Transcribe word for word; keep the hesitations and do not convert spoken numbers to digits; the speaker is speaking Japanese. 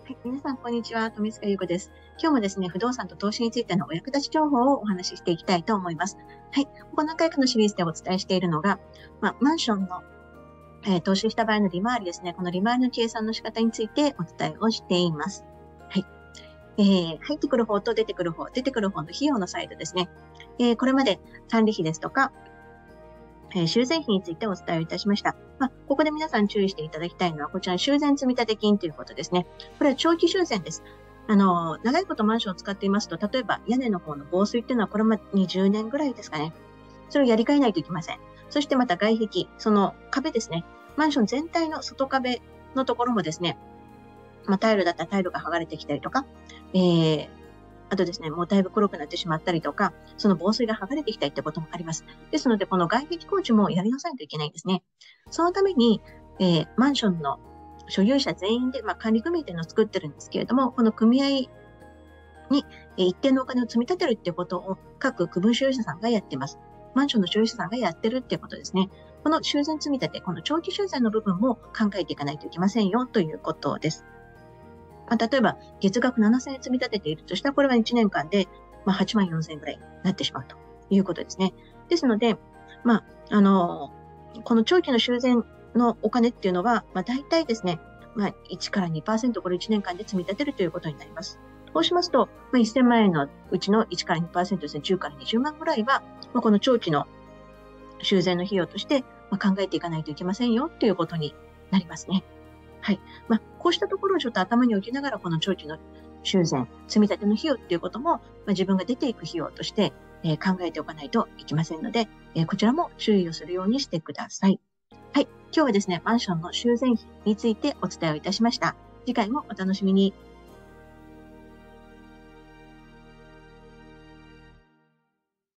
はい、皆さん、こんにちは。富塚優子です。今日もですね、不動産と投資についてのお役立ち情報をお話ししていきたいと思います。はい、ここ何回かのシリーズでお伝えしているのが、まあ、マンションの、えー投資した場合の利回りですね、この利回りの計算の仕方についてお伝えをしています。はい。えー入ってくる方と出てくる方、出てくる方の費用のサイドですね。えーこれまで管理費ですとか、えー修繕費についてお伝えいたしました。まあ、ここで皆さん注意していただきたいのは、こちら修繕積立金ということですね。これは長期修繕です。あの、長いことマンションを使っていますと、例えば屋根の方の防水っていうのはこれまでにじゅうねんぐらいですかね。それをやり替えないといけません。そしてまた外壁、その壁ですね。マンション全体の外壁のところもですね、まあ、タイルだったらタイルが剥がれてきたりとか、えー、あとですね、もうだいぶ黒くなってしまったりとか、その防水が剥がれてきたりってこともあります。ですので、この外壁工事もやりなさないといけないんですね。そのために、えー、マンションの所有者全員で、まあ、管理組合っていうのを作ってるんですけれども、この組合に、えー、一定のお金を積み立てるっていうことを各区分所有者さんがやっています。マンションの所有者さんがやってるっていうことですね。この修繕積み立て、この長期修繕の部分も考えていかないといけませんよということです。まあ、例えば、月額ななせんえん積み立てているとしたら、これはいちねんかんで、まあ、はちまんよんせんえんぐらいになってしまうということですね。ですので、まあ、あのーこの長期の修繕のお金っていうのは、まあ、大体ですね、まあ、いちからにパーセント、これいちねんかんで積み立てるということになります。そうしますと、まあ、せんまん円のうちのいちからにパーセントですね、じゅうからにじゅうまんぐらいは、まあ、この長期の修繕の費用として、まあ、考えていかないといけませんよということになりますね。はい。まあ、こうしたところをちょっと頭に置きながら、この長期の修繕、積み立ての費用っていうことも、まあ、自分が出ていく費用として、えー考えておかないといけませんので、えーこちらも注意をするようにしてください。はい。今日はですね、マンションの修繕費についてお伝えをいたしました。次回もお楽しみに。